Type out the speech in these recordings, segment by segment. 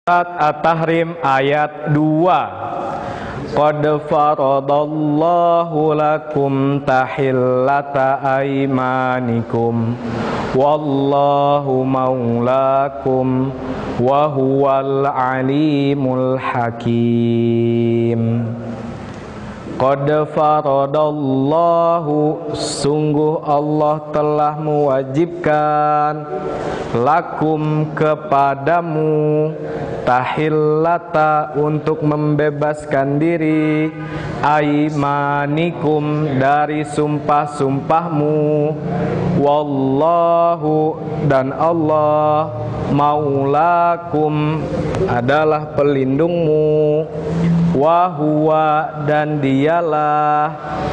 At-Tahrim ayat 2. Qad faradallahu lakum tahillata aymanikum wallahu maulakum wa huwal alimul hakim. Qad faradallahu, sungguh Allah telah mewajibkan, lakum kepadamu, tahillata untuk membebaskan diri, aimanikum dari sumpah-sumpahmu, wallahu dan Allah, maulakum adalah pelindungmu, wahuwa dan dialah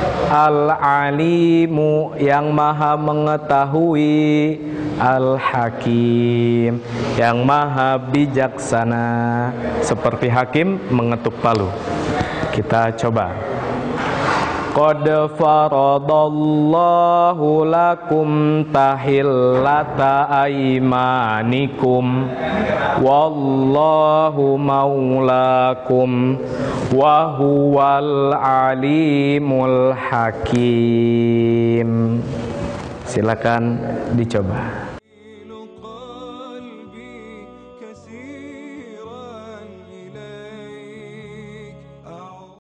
al-alimu yang maha mengetahui, al-hakim yang maha bijaksana. Seperti hakim mengetuk palu. Kita coba. Qad faradallahu lakum tahillata aymanikum wallahu maulakum wa huwal alimul hakim. Silakan dicoba.